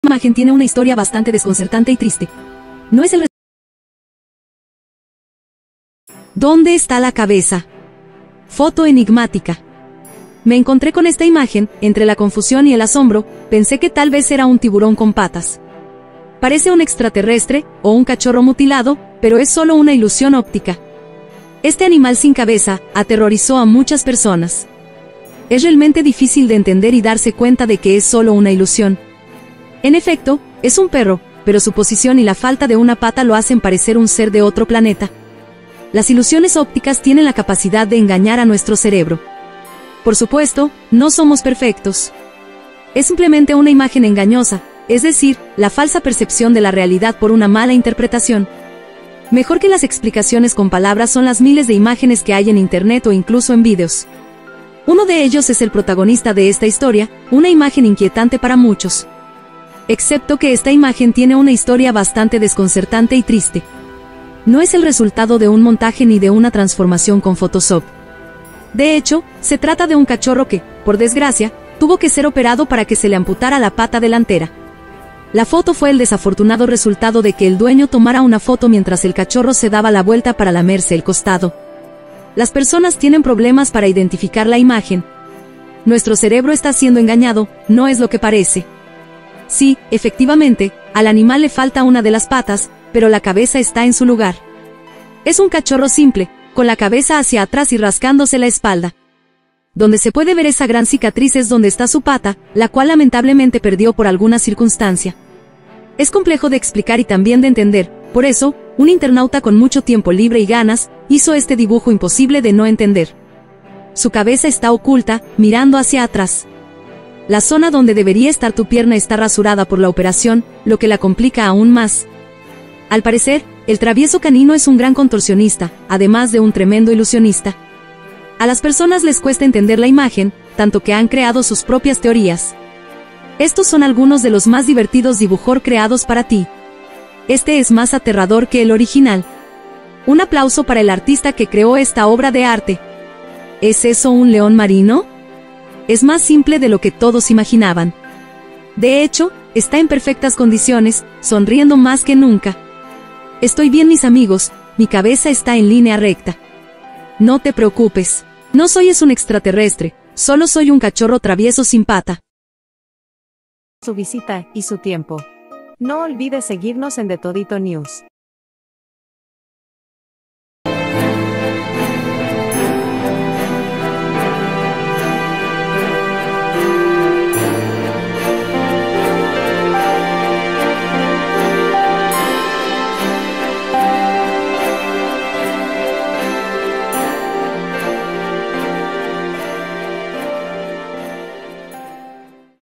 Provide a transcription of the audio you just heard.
imagen tiene una historia bastante desconcertante y triste. No es el... ¿Dónde está la cabeza? Foto enigmática. Me encontré con esta imagen, entre la confusión y el asombro, pensé que tal vez era un tiburón con patas. Parece un extraterrestre, o un cachorro mutilado, pero es solo una ilusión óptica. Este animal sin cabeza, aterrorizó a muchas personas. Es realmente difícil de entender y darse cuenta de que es solo una ilusión. En efecto, es un perro, pero su posición y la falta de una pata lo hacen parecer un ser de otro planeta. Las ilusiones ópticas tienen la capacidad de engañar a nuestro cerebro. Por supuesto, no somos perfectos. Es simplemente una imagen engañosa, es decir, la falsa percepción de la realidad por una mala interpretación. Mejor que las explicaciones con palabras son las miles de imágenes que hay en internet o incluso en vídeos. Uno de ellos es el protagonista de esta historia, una imagen inquietante para muchos. Excepto que esta imagen tiene una historia bastante desconcertante y triste. No es el resultado de un montaje ni de una transformación con Photoshop. De hecho, se trata de un cachorro que, por desgracia, tuvo que ser operado para que se le amputara la pata delantera. La foto fue el desafortunado resultado de que el dueño tomara una foto mientras el cachorro se daba la vuelta para lamerse el costado. Las personas tienen problemas para identificar la imagen. Nuestro cerebro está siendo engañado, no es lo que parece. Sí, efectivamente, al animal le falta una de las patas, pero la cabeza está en su lugar. Es un cachorro simple, con la cabeza hacia atrás y rascándose la espalda. Donde se puede ver esa gran cicatriz es donde está su pata, la cual lamentablemente perdió por alguna circunstancia. Es complejo de explicar y también de entender, por eso, un internauta con mucho tiempo libre y ganas, hizo este dibujo imposible de no entender. Su cabeza está oculta, mirando hacia atrás. La zona donde debería estar tu pierna está rasurada por la operación, lo que la complica aún más. Al parecer, el travieso canino es un gran contorsionista, además de un tremendo ilusionista. A las personas les cuesta entender la imagen, tanto que han creado sus propias teorías. Estos son algunos de los más divertidos dibujos creados para ti. Este es más aterrador que el original. Un aplauso para el artista que creó esta obra de arte. ¿Es eso un león marino? Es más simple de lo que todos imaginaban. De hecho, está en perfectas condiciones, sonriendo más que nunca. Estoy bien, mis amigos, mi cabeza está en línea recta. No te preocupes. No soy un extraterrestre, solo soy un cachorro travieso sin pata. Su visita y su tiempo. No olvides seguirnos en The Todito News.